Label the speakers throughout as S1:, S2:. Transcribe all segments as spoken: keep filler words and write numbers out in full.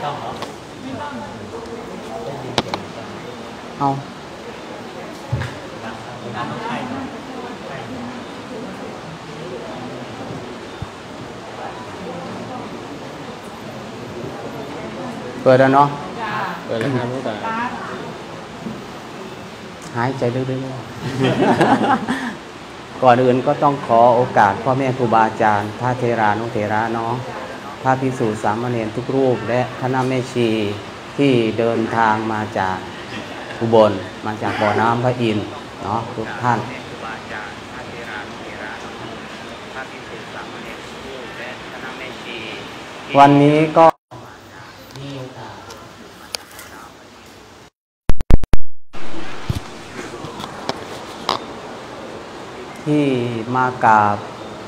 S1: ต้องเหรอไม่ต้องเอาเปิดแล้วเนาะเปิดแล้วครับลูกตาหายใจลึกๆก่อนอื่นก็ต้องขอโอกาสพ่อแม่ครูบาอาจารย์พระเทรานุเถระเนาะพระภิกษุสามเณรทุกรูปและคณะแม่ชีที่เดินทางมาจากอุบลมาจากบ่อน้ำพระอินทร์เนาะทุกท่านวันนี้ก็ที่มากราบ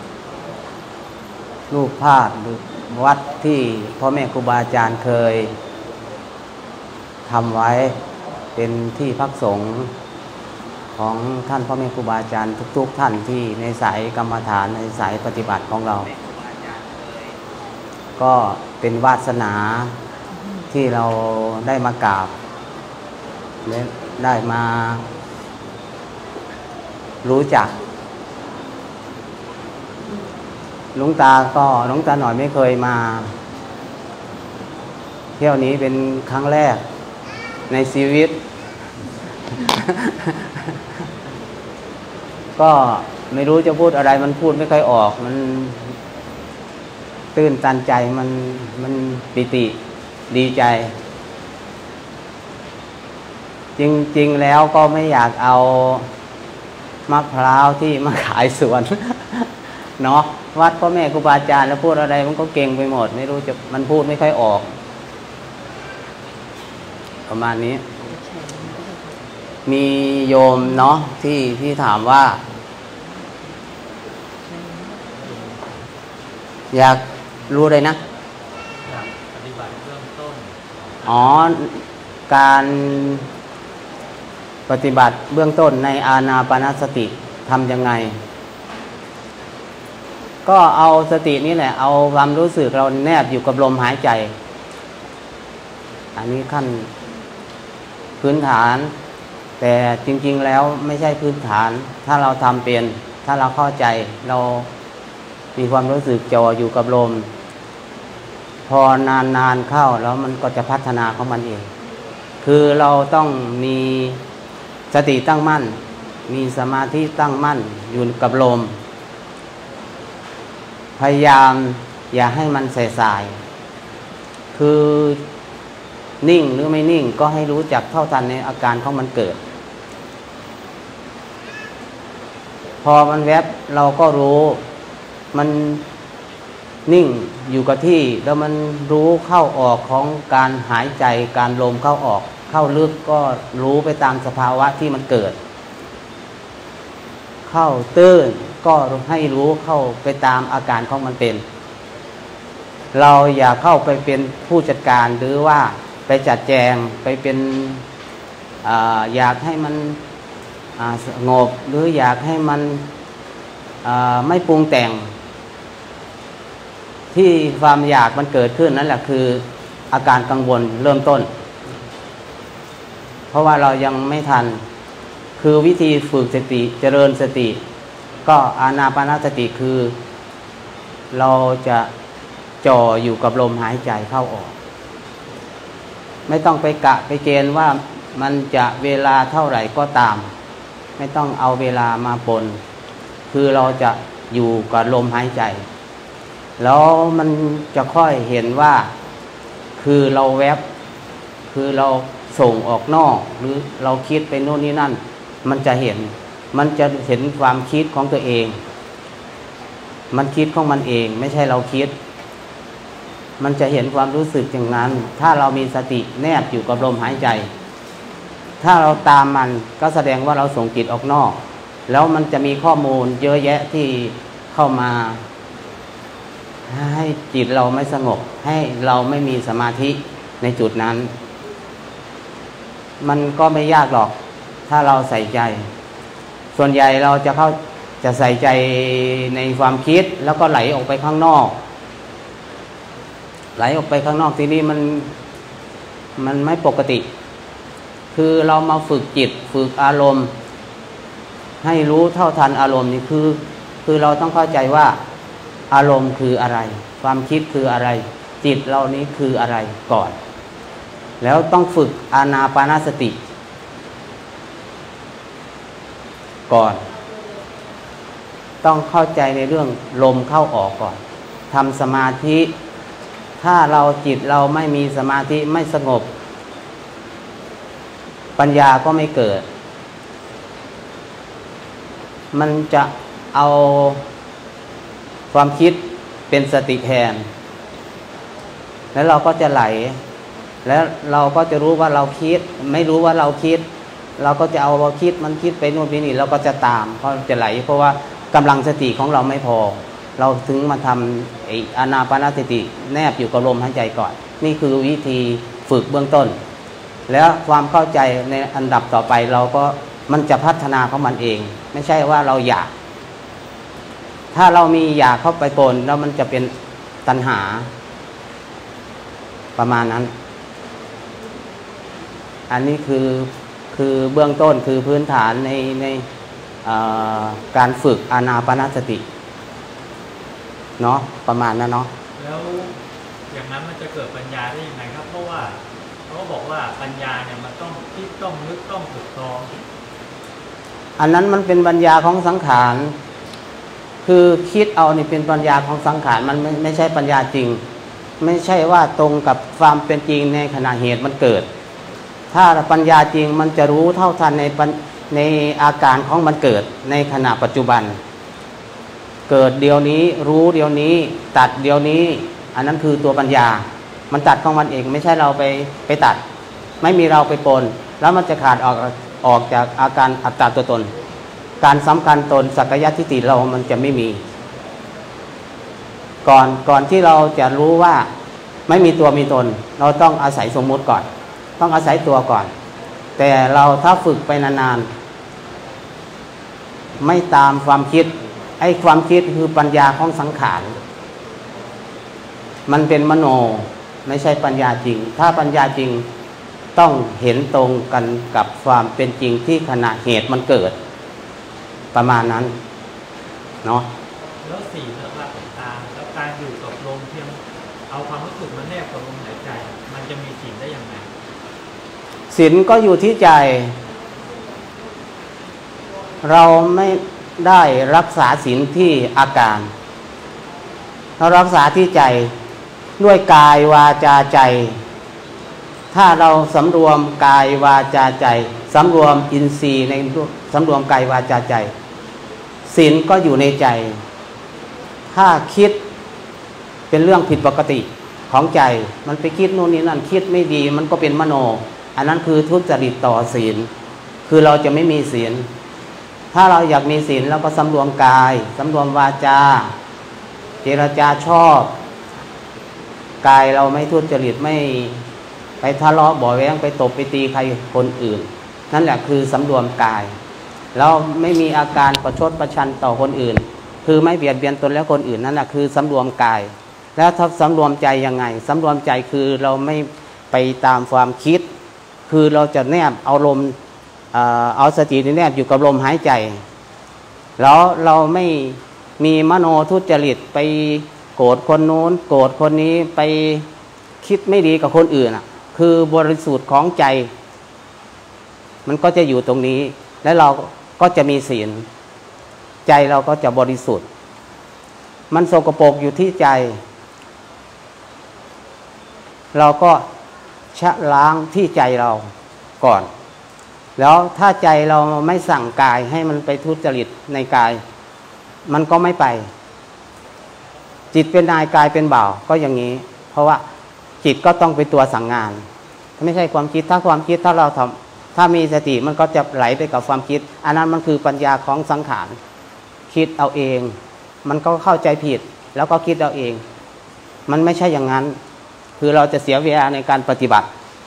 S1: รูปภาพหรือวัดที่พ่อแม่ครูบาอาจารย์เคยทำไว้เป็นที่พักสงฆ์ของท่านพ่อแม่ครูบาอาจารย์ทุกๆท่านที่ในสายกรรมฐานในสายปฏิบัติของเราก็เป็นวาสนาที่เราได้มากราบและได้มารู้จักหลวงตาก็หลวงตาหน่อยไม่เคยมาเที่ยวนี้เป็นครั้งแรกในชีวิต ก็ไม่รู้จะพูดอะไรมันพูดไม่ค่อยออกมันตื้นตันใจมันมันปิติดีใจจริงๆแล้วก็ไม่อยากเอามะพร้าวที่มาขายสวนเนาะวัดพ่อแม่ครูบาอาจารย์แล้วพูดอะไรมันก็เก่งไปหมดไม่รู้จะมันพูดไม่ค่อยออกประมาณนี้มีโยมเนาะที่ที่ถามว่าอยากรู้เลยนะปฏิบัติเบื้องต้นอ๋อการปฏิบัติเบื้องต้นในอานาปานสติทำยังไงก็เอาสตินี่แหละเอาความรู้สึกเราแนบอยู่กับลมหายใจอันนี้ขั้นพื้นฐานแต่จริงๆแล้วไม่ใช่พื้นฐานถ้าเราทำเป็นถ้าเราเข้าใจเรามีความรู้สึกจ่ออยู่กับลมพอนานๆเข้าแล้วมันก็จะพัฒนาของมันเองคือเราต้องมีสติตั้งมั่นมีสมาธิตั้งมั่นอยู่กับลมพยายามอย่าให้มันใส่ๆคือนิ่งหรือไม่นิ่งก็ให้รู้จักเท่าทันในอาการของมันเกิดพอมันแวบเราก็รู้มันนิ่งอยู่กับที่แล้วมันรู้เข้าออกของการหายใจการลมเข้าออกเข้าลึกก็รู้ไปตามสภาวะที่มันเกิดเข้าตื้นก็ให้รู้เข้าไปตามอาการของมันเป็นเราอย่าเข้าไปเป็นผู้จัดการหรือว่าไปจัดแจงไปเป็นอ่าอยากให้มันอ่าสงบหรืออยากให้มันอ่าไม่ปรุงแต่งที่ความอยากมันเกิดขึ้นนั่นแหละคืออาการกังวลเริ่มต้นเพราะว่าเรายังไม่ทันคือวิธีฝึกสติเจริญสติก็อานาปานสติคือเราจะจ่ออยู่กับลมหายใจเข้าออกไม่ต้องไปกะไปเกณฑ์ว่ามันจะเวลาเท่าไหร่ก็ตามไม่ต้องเอาเวลามาปนคือเราจะอยู่กับลมหายใจแล้วมันจะค่อยเห็นว่าคือเราแวบคือเราส่งออกนอกหรือเราคิดไปโน่นนี่นั่นมันจะเห็นมันจะเห็นความคิดของตัวเองมันคิดของมันเองไม่ใช่เราคิดมันจะเห็นความรู้สึกอย่างนั้นถ้าเรามีสติแนบอยู่กับลมหายใจถ้าเราตามมันก็แสดงว่าเราส่งจิตออกนอกแล้วมันจะมีข้อมูลเยอะแยะที่เข้ามาให้จิตเราไม่สงบให้เราไม่มีสมาธิในจุดนั้นมันก็ไม่ยากหรอกถ้าเราใส่ใจส่วนใหญ่เราจะเข้าจะใส่ใจในความคิดแล้วก็ไหลออกไปข้างนอกไหลออกไปข้างนอกทีนี้มันมันไม่ปกติคือเรามาฝึกจิตฝึกอารมณ์ให้รู้เท่าทันอารมณ์นี่คือคือเราต้องเข้าใจว่าอารมณ์คืออะไรความคิดคืออะไรจิตเรานี้คืออะไรก่อนแล้วต้องฝึกอานาปานสติก่อนต้องเข้าใจในเรื่องลมเข้าออกก่อนทำสมาธิถ้าเราจิตเราไม่มีสมาธิไม่สงบปัญญาก็ไม่เกิดมันจะเอาความคิดเป็นสติแทนแล้วเราก็จะไหลแล้วเราก็จะรู้ว่าเราคิดไม่รู้ว่าเราคิดเราก็จะเอาเราคิดมันคิดไปโน่นไปนี่เราก็จะตามเพราะจะไหลเพราะว่ากำลังสติของเราไม่พอเราถึงมาทำไอ้อานาปานสติแนบอยู่กับลมหายใจก่อนนี่คือวิธีฝึกเบื้องต้นแล้วความเข้าใจในอันดับต่อไปเราก็มันจะพัฒนาของมันเองไม่ใช่ว่าเราอยากถ้าเรามีอยากเข้าไปปนแล้วมันจะเป็นตัณหาประมาณนั้นอันนี้คือคือเบื้องต้นคือพื้นฐานในในการฝึกอานาปานสติเนาะประมาณนั้นเนาะ
S2: แล้วอย่างนั้นมันจะเกิดปัญญาได้ยังไงครับเพราะว่าเขาบอกว่าปัญญาเนี่ยมันต้องคิดต้องนึกต้องถูกต้อง
S1: อันนั้นมันเป็นปัญญาของสังขารคือคิดเอานี่เป็นปัญญาของสังขารมันไม่ไม่ใช่ปัญญาจริงไม่ใช่ว่าตรงกับความเป็นจริงในขณะเหตุมันเกิดถ้าปัญญาจริงมันจะรู้เท่าทันในในอาการของมันเกิดในขณะปัจจุบันเกิดเดี๋ยวนี้รู้เดี๋ยวนี้ตัดเดี๋ยวนี้อันนั้นคือตัวปัญญามันตัดของมันเองไม่ใช่เราไปไปตัดไม่มีเราไปปนแล้วมันจะขาดออกออกจากอาการอัตตาตัวตนการสำคัญตนสักยะทิฏฐิเรามันจะไม่มีก่อนก่อนที่เราจะรู้ว่าไม่มีตัวมีตนเราต้องอาศัยสมมุติก่อนต้องอาศัยตัวก่อนแต่เราถ้าฝึกไปนานๆไม่ตามความคิดไอ้ความคิดคือปัญญาของสังขารมันเป็นมโนไม่ใช่ปัญญาจริงถ้าปัญญาจริงต้องเห็นตรงกันกับความเป็นจริงที่ขณะเหตุมันเกิดประมาณนั้นเนาะ
S2: แล้วสี่เรื่องต่างๆแล้วการอยู่กับลมเพียงเอาความรู้สึกมาแนบกับลมหายใจมันจะมีศีลได้ยังไง
S1: ศีลก็อยู่ที่ใจเราไม่ได้รักษาศีลที่อาการเรารักษาที่ใจด้วยกายวาจาใจถ้าเราสำรวมกายวาจาใจสำรวมอินทรีย์ในสำรวมกายวาจาใจศีลก็อยู่ในใจถ้าคิดเป็นเรื่องผิดปกติของใจมันไปคิดโน่นนี่นั่นคิดไม่ดีมันก็เป็นมโนอันนั้นคือทุจริตต่อศีลคือเราจะไม่มีศีลถ้าเราอยากมีศีลเราก็สำรวมกายสำรวมวาจาเจรจาชอบกายเราไม่ทุจริตไม่ไปทะเลาะเบาะแว้งไปตบไปตีใครคนอื่นนั่นแหละคือสำรวมกายเราไม่มีอาการประชดประชันต่อคนอื่นคือไม่เบียดเบียนตนและคนอื่นนั่นแหละคือสำรวมกายแล้วถ้าสำรวมใจยังไงสำรวมใจคือเราไม่ไปตามความคิดคือเราจะแนบเอาลมเอาสติแนบอยู่กับลมหายใจแล้วเราไม่มีมโนทุจริตไปโกรธคนโน้นโกรธคนนี้ไปคิดไม่ดีกับคนอื่นอ่ะคือบริสุทธิ์ของใจมันก็จะอยู่ตรงนี้และเราก็จะมีศีลใจเราก็จะบริสุทธิ์มันสกปรกอยู่ที่ใจเราก็ชะล้างที่ใจเราก่อนแล้วถ้าใจเราไม่สั่งกายให้มันไปทุจริตในกายมันก็ไม่ไปจิตเป็นนายกายเป็นบ่าวก็อย่างนี้เพราะว่าจิตก็ต้องเป็นตัวสั่งงานไม่ใช่ความคิดถ้าความคิดถ้าเราทำถ้ามีสติมันก็จะไหลไปกับความคิดอันนั้นมันคือปัญญาของสังขารคิดเอาเองมันก็เข้าใจผิดแล้วก็คิดเอาเองมันไม่ใช่อย่างนั้นคือเราจะเสียเวลาในการปฏิบัติ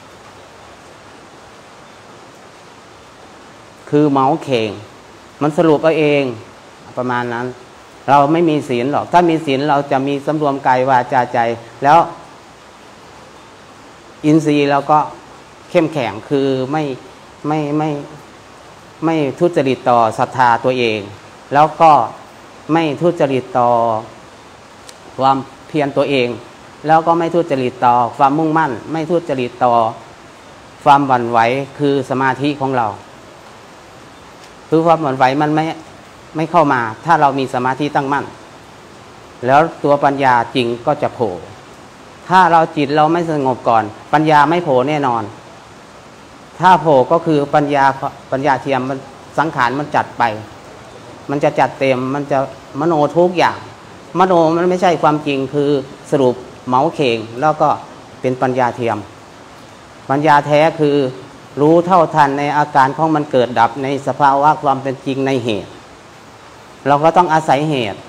S1: คือเมาเข่งมันสรุปเอาเองประมาณนั้นเราไม่มีศีลหรอกถ้ามีศีลเราจะมีสำรวมกายวาจาใจแล้วอินทรีย์เราก็เข้มแข็งคือไม่ไม่ไม่ไม่ทุจริตต่อศรัทธาตัวเอง แล้วก็ไม่ทุจริตต่อความเพียรตัวเอง แล้วก็ไม่ทุจริตต่อความมุ่งมั่นไม่ทุจริตต่อความหวั่นไหวคือสมาธิของเราคือความหวั่นไหวมันไม่ไม่เข้ามาถ้าเรามีสมาธิตั้งมั่นแล้วตัวปัญญาจริงก็จะโผล่ถ้าเราจิตเราไม่สงบก่อนปัญญาไม่โผล่แน่นอนถ้าโผล่ก็คือปัญญาปัญญาเทียมมันสังขารมันจัดไปมันจะจัดเต็มมันจะมโนทุกอย่างมโนมันไม่ใช่ความจริงคือสรุปเหมาเข่งแล้วก็เป็นปัญญาเทียมปัญญาแท้คือรู้เท่าทันในอาการของมันเกิดดับในสภาวะความเป็นจริงในเหตุเราก็ต้องอาศัยเหตุ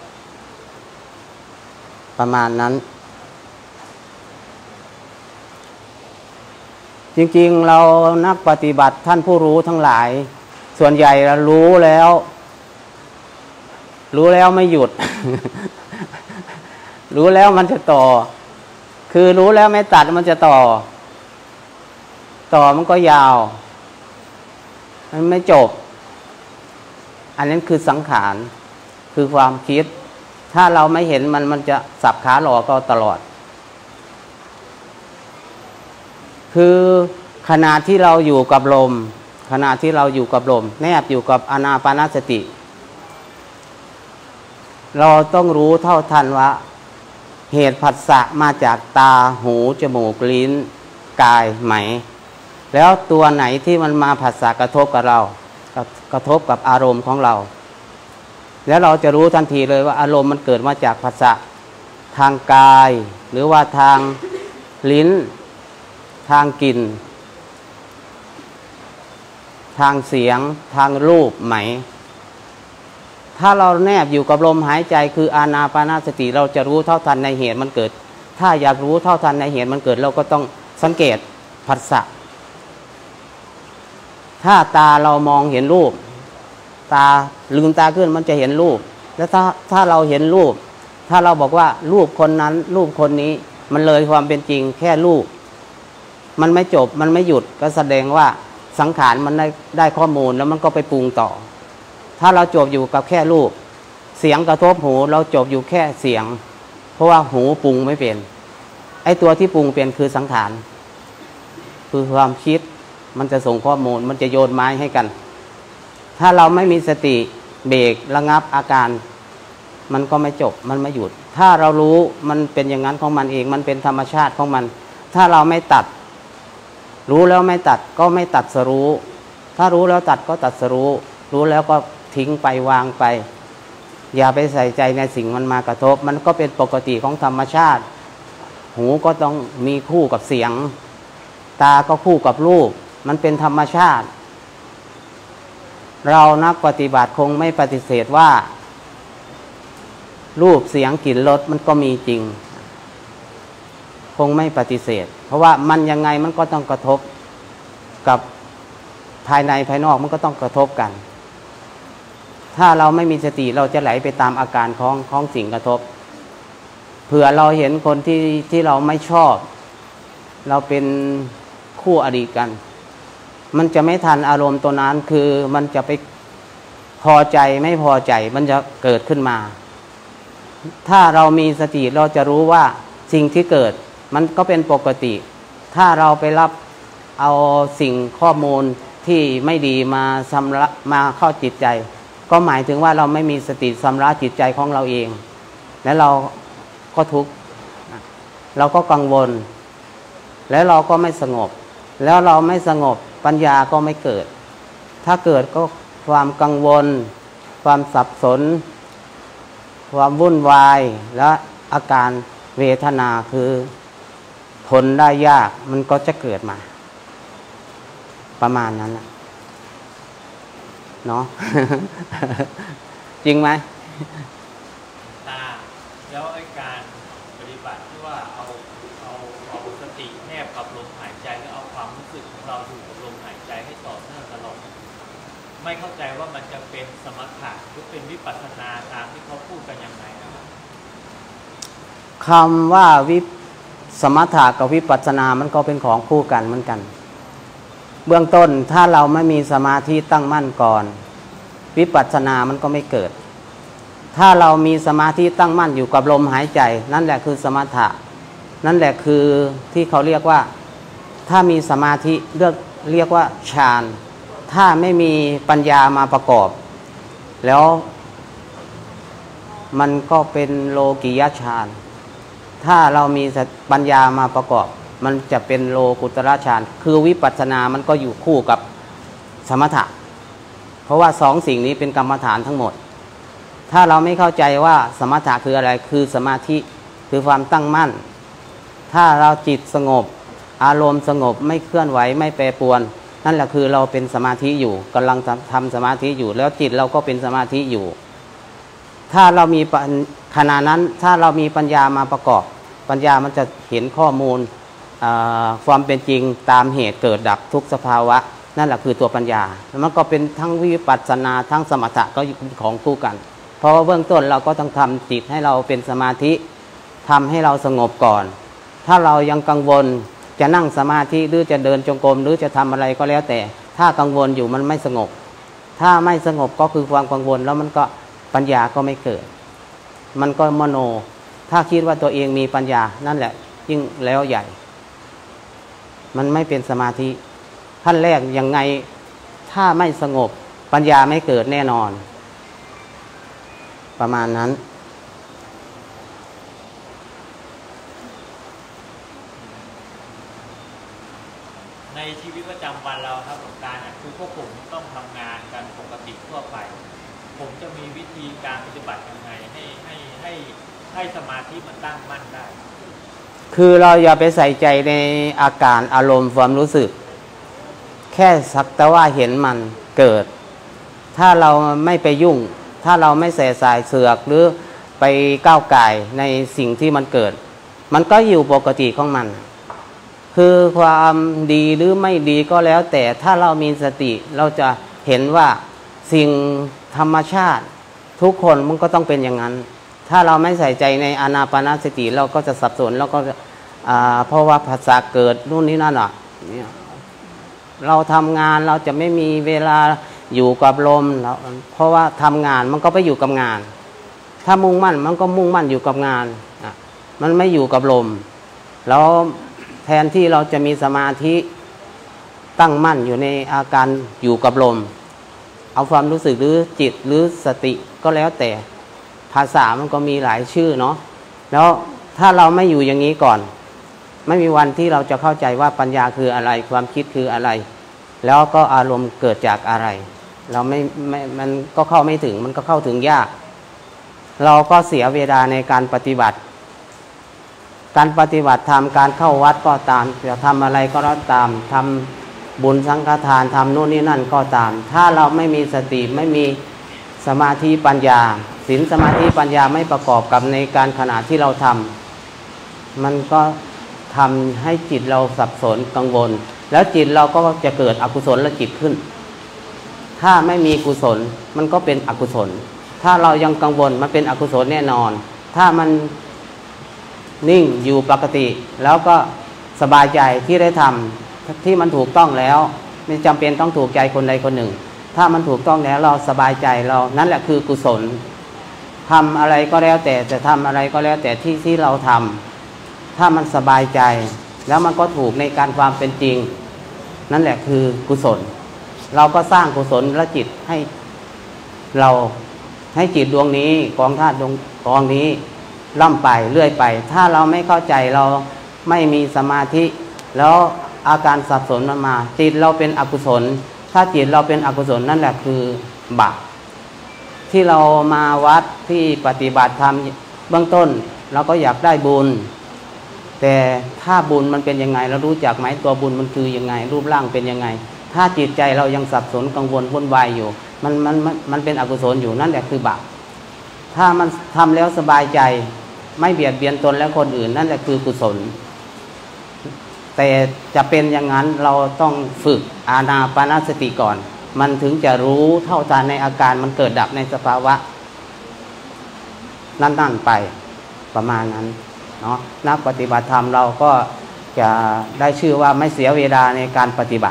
S1: ประมาณนั้นจริงๆเรานักปฏิบัติท่านผู้รู้ทั้งหลายส่วนใหญ่เรารู้แล้วรู้แล้วไม่หยุด รู้แล้วมันจะต่อคือรู้แล้วไม่ตัดมันจะต่อต่อมันก็ยาวมันไม่จบอันนั้นคือสังขารคือความคิดถ้าเราไม่เห็นมันมันจะสับขาหลอกก็ตลอดคือขณะที่เราอยู่กับลมขณะที่เราอยู่กับลมแนบอยู่กับอานาปานสติเราต้องรู้เท่าทันว่าเหตุผัสสะมาจากตาหูจมูกลิ้นกายไหมแล้วตัวไหนที่มันมาผัสสะกระทบกับเรากระทบกับอารมณ์ของเราแล้วเราจะรู้ทันทีเลยว่าอารมณ์มันเกิดมาจากผัสสะทางกายหรือว่าทางลิ้นทางกลิ่นทางเสียงทางรูปไหมถ้าเราแนบอยู่กับลมหายใจคืออานาปานสติเราจะรู้เท่าทันในเหตุมันเกิดถ้าอยากรู้เท่าทันในเหตุมันเกิดเราก็ต้องสังเกตผัสสะถ้าตาเรามองเห็นรูปตาลืมตาขึ้นมันจะเห็นรูปแล้วถ้าถ้าเราเห็นรูปถ้าเราบอกว่ารูปคนนั้นรูปคนนี้มันเลยความเป็นจริงแค่รูปมันไม่จบมันไม่หยุดก็แสดงว่าสังขารมันได้ได้ข้อมูลแล้วมันก็ไปปรุงต่อถ้าเราจบอยู่กับแค่รูปเสียงกระทบหูเราจบอยู่แค่เสียงเพราะว่าหูปรุงไม่เป็นไอ้ตัวที่ปรุงเป็นคือสังขารคือความคิดมันจะส่งข้อมูลมันจะโยนไม้ให้กันถ้าเราไม่มีสติเบรกระงับอาการมันก็ไม่จบมันไม่หยุดถ้าเรารู้มันเป็นอย่างนั้นของมันเองมันเป็นธรรมชาติของมันถ้าเราไม่ตัดรู้แล้วไม่ตัดก็ไม่ตัดสรู้ถ้ารู้แล้วตัดก็ตัดสรู้รู้แล้วก็ทิ้งไปวางไปอย่าไปใส่ใจในสิ่งมันมากระทบมันก็เป็นปกติของธรรมชาติหูก็ต้องมีคู่กับเสียงตาก็คู่กับรูปมันเป็นธรรมชาติเรานักปฏิบัติคงไม่ปฏิเสธว่ารูปเสียงกลิ่นรสมันก็มีจริงคงไม่ปฏิเสธเพราะว่ามันยังไงมันก็ต้องกระทบกับภายในภายนอกมันก็ต้องกระทบกันถ้าเราไม่มีสติเราจะไหลไปตามอาการของของสิ่งกระทบเผื่อเราเห็นคนที่ที่เราไม่ชอบเราเป็นคู่อดีตกันมันจะไม่ทันอารมณ์ตัวนั้นคือมันจะไปพอใจไม่พอใจมันจะเกิดขึ้นมาถ้าเรามีสติเราจะรู้ว่าสิ่งที่เกิดมันก็เป็นปกติถ้าเราไปรับเอาสิ่งข้อมูลที่ไม่ดีมาชำระมาเข้าจิตใจก็หมายถึงว่าเราไม่มีสติชำระจิตใจของเราเองและเราก็ทุกข์เราก็กังวลแล้วเราก็ไม่สงบแล้วเราไม่สงบปัญญาก็ไม่เกิดถ้าเกิดก็ความกังวลความสับสนความวุ่นวายและอาการเวทนาคือทนได้ยากมันก็จะเกิดมาประมาณนั้นนะเนาะ จริงไหม
S2: ตาแล้วไอ้การปฏิบัติที่ว่าเอาเอาเอาสติแนบกับลมหายใจแล้วเอาความรู้สึกของเราอยู่กับลมหายใจให้ต่อเนื่องตลอดไม่เข้าใจว่ามันจะเป็นสมถะหรือเป็นวิปัสสนาตามที่เขาพูดกันยังไงนะครับ
S1: คำว่าวิสมถะกับวิปัสสนามันก็เป็นของคู่กันเหมือนกันเบื้องต้นถ้าเราไม่มีสมาธิตั้งมั่นก่อนวิปัสสนามันก็ไม่เกิดถ้าเรามีสมาธิตั้งมั่นอยู่กับลมหายใจนั่นแหละคือสมถะนั่นแหละคือที่เขาเรียกว่าถ้ามีสมาธิเรียกเรียกว่าฌานถ้าไม่มีปัญญามาประกอบแล้วมันก็เป็นโลกิยฌานถ้าเรามีปัญญามาประกอบมันจะเป็นโลกุตระฌานคือวิปัสสนามันก็อยู่คู่กับสมถะเพราะว่าสองสิ่งนี้เป็นกรรมฐานทั้งหมดถ้าเราไม่เข้าใจว่าสมถะคืออะไรคือสมาธิคือความตั้งมั่นถ้าเราจิตสงบอารมณ์สงบไม่เคลื่อนไหวไม่แปรปรวนนั่นแหละคือเราเป็นสมาธิอยู่กำลังทำสมาธิอยู่แล้วจิตเราก็เป็นสมาธิอยู่ถ้าเรามีขณะนั้นถ้าเรามีปัญญามาประกอบปัญญามันจะเห็นข้อมูลความเป็นจริงตามเหตุเกิดดับทุกสภาวะนั่นแหละคือตัวปัญญาแล้วมันก็เป็นทั้งวิปัสสนาทั้งสมถะก็ของคู่กันเพราะว่าเบื้องต้นเราก็ต้องทำจิตให้เราเป็นสมาธิทำให้เราสงบก่อนถ้าเรายังกังวลจะนั่งสมาธิหรือจะเดินจงกรมหรือจะทำอะไรก็แล้วแต่ถ้ากังวลอยู่มันไม่สงบถ้าไม่สงบก็คือความกังวลแล้วมันก็ปัญญาก็ไม่เกิดมันก็มโนถ้าคิดว่าตัวเองมีปัญญานั่นแหละยิ่งแล้วใหญ่มันไม่เป็นสมาธิขั้นแรกยังไงถ้าไม่สงบปัญญาไม่เกิดแน่นอนประมาณนั้น
S2: ในชีวิตประจำวันเราครับของการคือพวกผมต้องทำงานกันปกติทั่วไปผมจะมีวิธีการปฏิบัติยังไงให้ให้ให้ให้สมาธิมันตั้งมั่นได้
S1: คือเราอย่าไปใส่ใจในอาการอารมณ์ความรู้สึกแค่สักแต่ว่าเห็นมันเกิดถ้าเราไม่ไปยุ่งถ้าเราไม่แส่สายเสือกหรือไปก้าวไก่ในสิ่งที่มันเกิดมันก็อยู่ปกติของมันคือความดีหรือไม่ดีก็แล้วแต่ถ้าเรามีสติเราจะเห็นว่าสิ่งธรรมชาติทุกคนมันก็ต้องเป็นอย่างนั้นถ้าเราไม่ใส่ใจในอานาปานสติเราก็จะสับสนแล้วก็เพราะว่าภาษาเกิดนู่นนี่นั่นอ่ะเราทำงานเราจะไม่มีเวลาอยู่กับลมเพราะว่าทำงานมันก็ไปอยู่กับงานถ้ามุ่งมั่นมันก็มุ่งมั่นอยู่กับงานมันไม่อยู่กับลมแล้วแทนที่เราจะมีสมาธิตั้งมั่นอยู่ในอาการอยู่กับลมเอาความรู้สึกหรือจิตหรือสติก็แล้วแต่ภาษามันก็มีหลายชื่อเนาะแล้วถ้าเราไม่อยู่อย่างนี้ก่อนไม่มีวันที่เราจะเข้าใจว่าปัญญาคืออะไรความคิดคืออะไรแล้วก็อารมณ์เกิดจากอะไรเราไม่ไม่มันก็เข้าไม่ถึงมันก็เข้าถึงยากเราก็เสียเวลาในการปฏิบัติการปฏิบัติธรรมการเข้าวัดก็ตามจะทำอะไรก็ตามทำบุญสังฆทานทำโน่นนี่นั่นก็ตามถ้าเราไม่มีสติไม่มีสมาธิปัญญาศีลสมาธิปัญญาไม่ประกอบกับในการขณะที่เราทำมันก็ทำให้จิตเราสับสนกังวลแล้วจิตเราก็จะเกิดอกุศลและจิตขึ้นถ้าไม่มีกุศลมันก็เป็นอกุศลถ้าเรายังกังวลมันเป็นอกุศลแน่นอนถ้ามันนิ่งอยู่ปกติแล้วก็สบายใจที่ได้ทำที่มันถูกต้องแล้วไม่จำเป็นต้องถูกใจคนใดคนหนึ่งถ้ามันถูกต้องแล้วเราสบายใจเรานั่นแหละคือกุศลทำอะไรก็แล้วแต่จะทำอะไรก็แล้วแต่ที่ที่เราทำถ้ามันสบายใจแล้วมันก็ถูกในการความเป็นจริงนั่นแหละคือกุศลเราก็สร้างกุศลและจิตให้เราให้จิตดวงนี้กองธาตุดวงกองนี้ล่ำไปเรื่อยไปถ้าเราไม่เข้าใจเราไม่มีสมาธิแล้วอาการสับสนมันมาจิตเราเป็นอกุศลถ้าจิตเราเป็นอกุศลนั่นแหละคือบาปที่เรามาวัดที่ปฏิบัติธรรมเบื้องต้นเราก็อยากได้บุญแต่ถ้าบุญมันเป็นยังไงเรารู้จักไหมตัวบุญมันคือยังไงรูปร่างเป็นยังไงถ้าจิตใจเรายังสับสนกังวลวุ่นวายอยู่มันมันมันเป็นอกุศลอยู่นั่นแหละคือบาปถ้ามันทำแล้วสบายใจไม่เบียดเบียนตนและคนอื่นนั่นแหละคือกุศลแต่จะเป็นอย่างนั้นเราต้องฝึกอานาปานสติก่อนมันถึงจะรู้เท่าทันในอาการมันเกิดดับในสภาวะนั่นๆไปประมาณนั้นเนาะนักปฏิบัติธรรมเราก็จะได้ชื่อว่าไม่เสียเวลาในการปฏิบัติ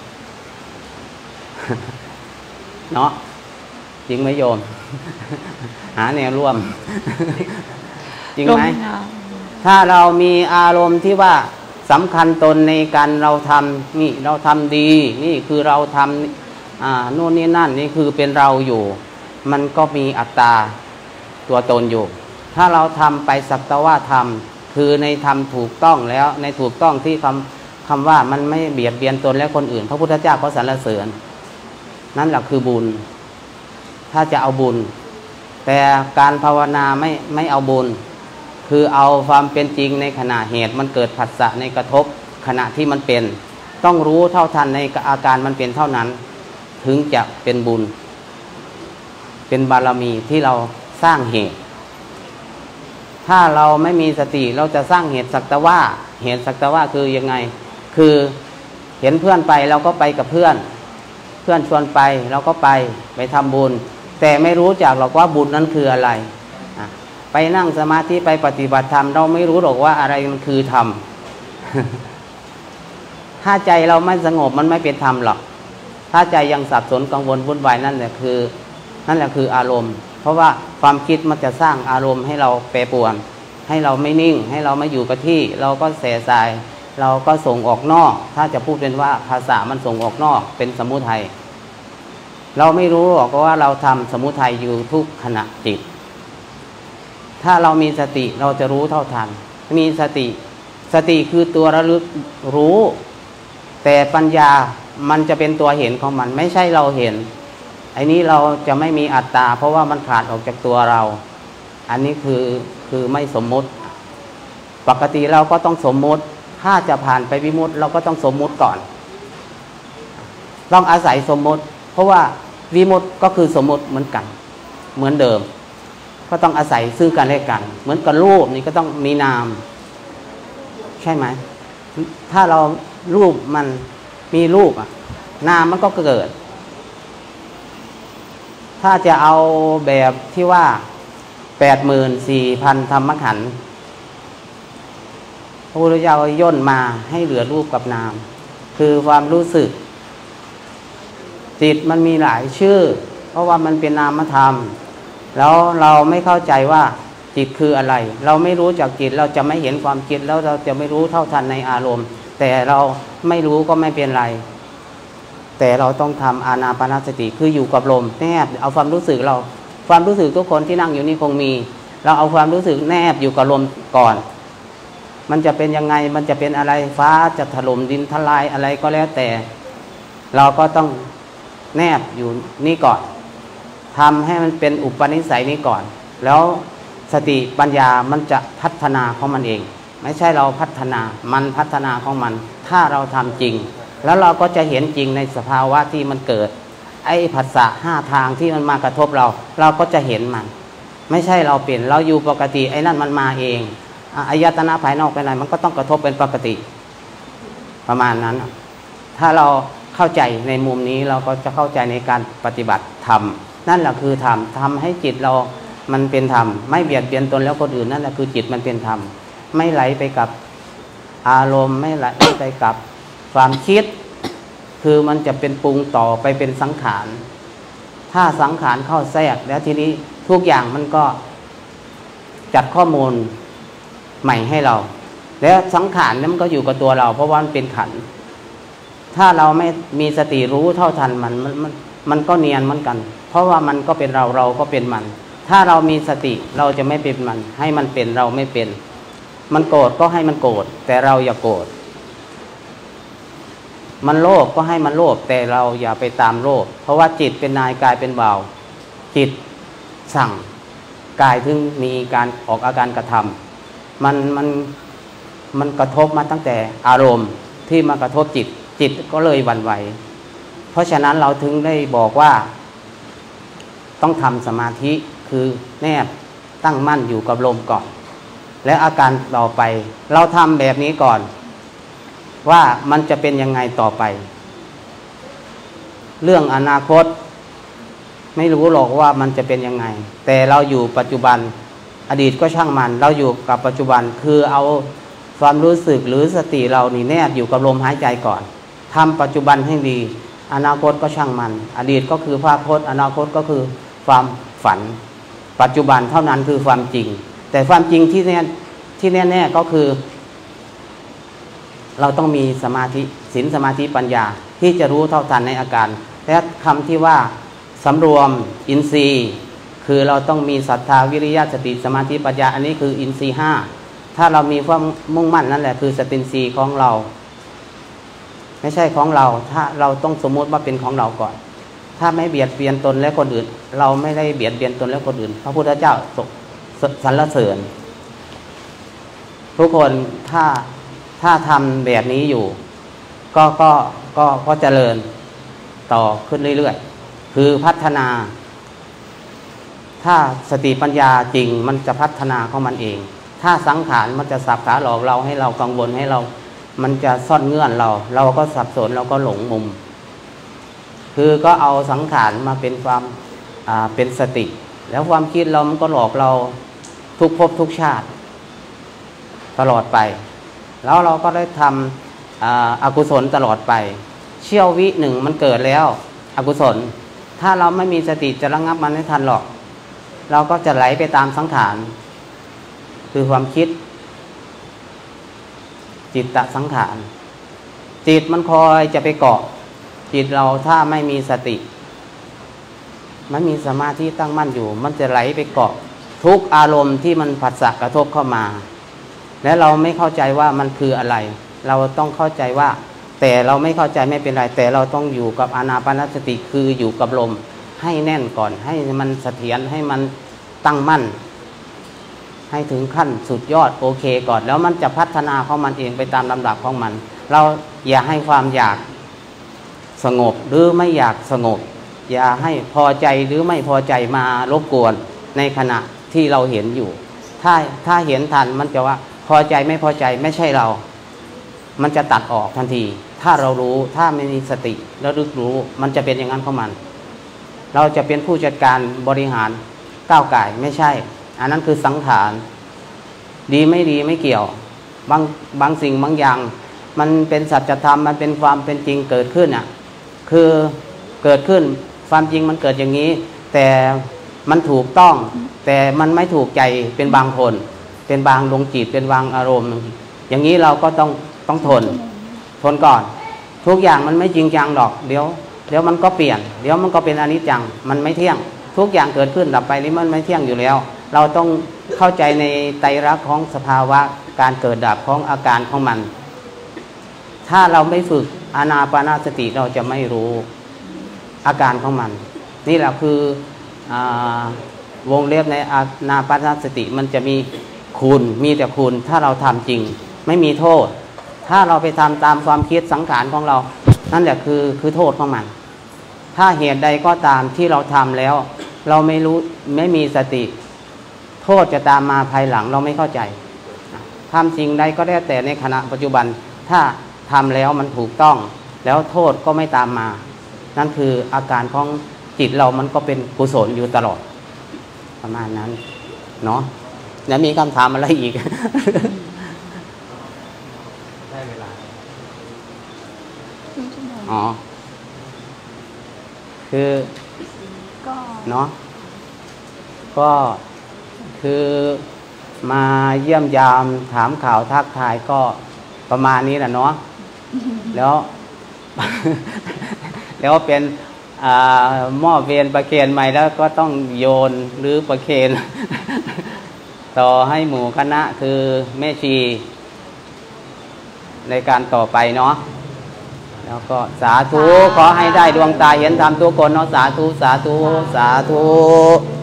S1: เนาะจริงไหมโยม หาแนวร่วม จริงไหมถ้าเรามีอารมณ์ที่ว่าสำคัญตนในการเราทำนี่เราทำดีนี่คือเราทำอ่าโน่นนี่นั่นนี่คือเป็นเราอยู่ มันก็มีอัตตาตัวตนอยู่ถ้าเราทำไปสักแต่ว่าทำคือในทำถูกต้องแล้วในถูกต้องที่คำคำว่ามันไม่เบียดเบียนตนและคนอื่นพระพุทธเจ้าก็สรรเสริญนั่นแหละคือบุญถ้าจะเอาบุญแต่การภาวนาไม่ไม่เอาบุญคือเอาความเป็นจริงในขณะเหตุมันเกิดผัสสะในกระทบขณะที่มันเป็นต้องรู้เท่าทันในอาการมันเป็นเท่านั้นถึงจะเป็นบุญเป็นบารมีที่เราสร้างเหตุถ้าเราไม่มีสติเราจะสร้างเหตุสักแต่ว่าเหตุสักแต่ว่าคือยังไงคือเห็นเพื่อนไปเราก็ไปกับเพื่อนเพื่อนชวนไปเราก็ไปไปทำบุญแต่ไม่รู้จักหรอกว่าบุญนั้นคืออะไรไปนั่งสมาธิไปปฏิบัติธรรมเราไม่รู้หรอกว่าอะไรมันคือธรรม ถ้าใจเราไม่สงบมันไม่เป็นธรรมหรอกถ้าใจยังสับสนกังวลวุ่นวายนั่นแหละคือนั่นแหละคืออารมณ์เพราะว่าความคิดมันจะสร้างอารมณ์ให้เราแปรปรวนให้เราไม่นิ่งให้เราไม่อยู่กับที่เราก็แสสายเราก็ส่งออกนอกถ้าจะพูดเป็นว่าภาษามันส่งออกนอกเป็นสมุทัยเราไม่รู้หรอกว่าเราทำสมุทัยอยู่ทุกขณะจิตถ้าเรามีสติเราจะรู้เท่าทันมีสติสติคือตัวระลึกรู้แต่ปัญญามันจะเป็นตัวเห็นของมันไม่ใช่เราเห็นไอ้นี้เราจะไม่มีอัตตาเพราะว่ามันขาดออกจากตัวเราอันนี้คือคือไม่สมมุติปกติเราก็ต้องสมมุติถ้าจะผ่านไปวิมุตติเราก็ต้องสมมุติก่อนต้องอาศัยสมมุติเพราะว่าวิมุตติก็คือสมมุติเหมือนกันเหมือนเดิมก็ต้องอาศัยซึ่งกันและกันเหมือนกับรูปนี่ก็ต้องมีนามใช่ไหมถ้าเรารูปมันมีรูปอะนามมันก็เกิดถ้าจะเอาแบบที่ว่าแปดหมื่นสี่พันธรรมขันธ์พระพุทธเจ้าย่นมาให้เหลือรูปกับนามคือความรู้สึกจิตมันมีหลายชื่อเพราะว่ามันเป็นนามธรรมแล้วเราไม่เข้าใจว่าจิตคืออะไรเราไม่รู้จักจิตเราจะไม่เห็นความคิดแล้วเราจะไม่รู้เท่าทันในอารมณ์แต่เราไม่รู้ก็ไม่เป็นไรแต่เราต้องทำอานาปานสติคืออยู่กับลมแนบเอาความรู้สึกเราความรู้สึกทุกคนที่นั่งอยู่นี่คงมีเราเอาความรู้สึกแนบอยู่กับลมก่อนมันจะเป็นยังไงมันจะเป็นอะไรฟ้าจะถล่มดินทลายอะไรก็แล้วแต่เราก็ต้องแนบอยู่นี่ก่อนทำให้มันเป็นอุปนิสัยนี้ก่อนแล้วสติปัญญามันจะพัฒนาของมันเองไม่ใช่เราพัฒนามันพัฒนาของมันถ้าเราทำจริงแล้วเราก็จะเห็นจริงในสภาวะที่มันเกิดไอ้ผัสสะห้าทางที่มันมากระทบเราเราก็จะเห็นมันไม่ใช่เราเปลี่ยนเราอยู่ปกติไอ้นั่นมันมาเองอายตนะภายนอกเป็นอะไรมันก็ต้องกระทบเป็นปกติประมาณนั้นถ้าเราเข้าใจในมุมนี้เราก็จะเข้าใจในการปฏิบัติธรรมนั่นแหละคือธรรมทำให้จิตเรามันเป็นธรรมไม่เบียดเบียนตนแล้วคนอื่นนั่นแหละคือจิตมันเป็นธรรมไม่ไหลไปกับอารมณ์ไม่ไหลไปกับความคิดคือมันจะเป็นปรุงต่อไปเป็นสังขารถ้าสังขารเข้าแทรกแล้วทีนี้ทุกอย่างมันก็จัดข้อมูลใหม่ให้เราแล้วสังขารนั้นมันก็อยู่กับตัวเราเพราะว่ามันเป็นขันธ์ถ้าเราไม่มีสติรู้เท่าทันมันมันมันมันก็เนียนเหมือนกันเพราะว่ามันก็เป็นเราเราก็เป็นมันถ้าเรามีสติเราจะไม่เป็นมันให้มันเป็นเราไม่เป็นมันโกรธก็ให้มันโกรธแต่เราอย่าโกรธมันโลภก็ให้มันโลภแต่เราอย่าไปตามโลภเพราะว่าจิตเป็นนายกายเป็นบ่าวจิตสั่งกายถึงมีการออกอาการกระทำมันมันมันกระทบมาตั้งแต่อารมณ์ที่มากระทบจิตจิตก็เลยหวั่นไหวเพราะฉะนั้นเราถึงได้บอกว่าต้องทำสมาธิคือแนบตั้งมั่นอยู่กับลมก่อนและอาการต่อไปเราทำแบบนี้ก่อนว่ามันจะเป็นยังไงต่อไปเรื่องอนาคตไม่รู้หรอกว่ามันจะเป็นยังไงแต่เราอยู่ปัจจุบันอดีตก็ช่างมันเราอยู่กับปัจจุบันคือเอาความรู้สึกหรือสติเรานี่แนบอยู่กับลมหายใจก่อนทำปัจจุบันให้ดีอนาคตก็ช่างมันอดีตก็คือภาพพจน์อนาคตก็คือความฝันปัจจุบันเท่านั้นคือความจริงแต่ความจริงที่แน่ที่แน่ๆก็คือเราต้องมีสมาธิศีลสมาธิปัญญาที่จะรู้เท่าทันในอาการและคำที่ว่าสำรวมอินทรีย์คือเราต้องมีศรัทธาวิริยะสติสมาธิปัญญาอันนี้คืออินทรีย์ห้าถ้าเรามีความมุ่งมั่นนั่นแหละคือสติอินทรีย์ของเราไม่ใช่ของเราถ้าเราต้องสมมติว่าเป็นของเราก่อนถ้าไม่เบียดเบียนตนและคนอื่นเราไม่ได้เบียดเบียนตนและคนอื่นพระพุทธเจ้าสรรเสริญทุกคนถ้าถ้าทำแบบนี้อยู่ก็ก็ก็ก็เจริญต่อขึ้นเรื่อยๆคือพัฒนาถ้าสติปัญญาจริงมันจะพัฒนาของมันเองถ้าสังขารมันจะสับขาหลอกเราให้เรากังวลให้เรามันจะซ่อนเงื่อนเราเราก็สับสนเราก็หลงมุมคือก็เอาสังขารมาเป็นความอ่าเป็นสติแล้วความคิดเรามันก็หลอกเราทุกภพทุกชาติตลอดไปแล้วเราก็ได้ทำอ่าอกุศลตลอดไปเชี่ยววิหนึ่งมันเกิดแล้วอกุศลถ้าเราไม่มีสติจะระงับมันไม่ทันหรอกเราก็จะไหลไปตามสังขารคือความคิดจิตตสังขารจิตมันคอยจะไปเกาะจิตเราถ้าไม่มีสติมันมีสมาธิตั้งมั่นอยู่มันจะไหลไปเกาะทุกอารมณ์ที่มันผัสสะกระทบเข้ามาและเราไม่เข้าใจว่ามันคืออะไรเราต้องเข้าใจว่าแต่เราไม่เข้าใจไม่เป็นไรแต่เราต้องอยู่กับอานาปานสติคืออยู่กับลมให้แน่นก่อนให้มันเสถียรให้มันตั้งมั่นให้ถึงขั้นสุดยอดโอเคก่อนแล้วมันจะพัฒนาของมันเองไปตามลำดับของมันเราอย่าให้ความอยากสงบหรือไม่อยากสงบอย่าให้พอใจหรือไม่พอใจมารบกวนในขณะที่เราเห็นอยู่ถ้าถ้าเห็นทันมันจะว่าพอใจไม่พอใจไม่ใช่เรามันจะตัดออกทันทีถ้าเรารู้ถ้าไม่มีสติแล้วรึกรู้มันจะเป็นอย่างนั้นของมันเราจะเป็นผู้จัดการบริหารก้าวไก่ไม่ใช่อันนั้นคือสังขารดีไม่ดีไม่เกี่ยวบางบางสิ่งบางอย่างมันเป็นสัจธรรมมันเป็นความเป็นจริงเกิดขึ้นอ่ะคือเกิดขึ้นความจริงมันเกิดอย่างนี้แต่มันถูกต้องแต่มันไม่ถูกใจเป็นบางคนเป็นบางดวงจิตเป็นบางอารมณ์อย่างนี้เราก็ต้องต้องทนทนก่อนทุกอย่างมันไม่จริงจังหรอกเดี๋ยวเดี๋ยวมันก็เปลี่ยนเดี๋ยวมันก็เป็นอนิจจังมันไม่เที่ยงทุกอย่างเกิดขึ้นดับไปนี่มันไม่เที่ยงอยู่แล้วเราต้องเข้าใจในไตรลักษณ์ของสภาวะการเกิดดับของอาการของมันถ้าเราไม่ฝึกอานาปานสติเราจะไม่รู้อาการของมันนี่แหละคืออวงเล็บในอานาปานสติมันจะมีคุณมีแต่คุณถ้าเราทำจริงไม่มีโทษถ้าเราไปทำตามความคิดสังขารของเรานั่นแหละคือคือโทษของมันถ้าเหตุใดก็ตามที่เราทำแล้วเราไม่รู้ไม่มีสติโทษจะตามมาภายหลังเราไม่เข้าใจทำสิ่งใดก็ได้แต่ในขณะปัจจุบันถ้าทำแล้วมันถูกต้องแล้วโทษก็ไม่ตามมานั่นคืออาการของจิตเรามันก็เป็นกุศลอยู่ตลอดประมาณนั้นเนาะแล้วมีคำถามอะไรอีก ได้เวลาอ๋อคือเนาะก็คือมาเยี่ยมยามถามข่าวทักทายก็ประมาณนี้แหละเนาะแล้ว แล้วเป็นหม้อเวียนประเคนใหม่แล้วก็ต้องโยนหรือประเคนต่อให้หมู่คณะคือแม่ชีในการต่อไปเนาะแล้วก็สาธุขอให้ได้ดวงตาเห็นธรรมทุกคนเนาะสาธุสาธุสาธุ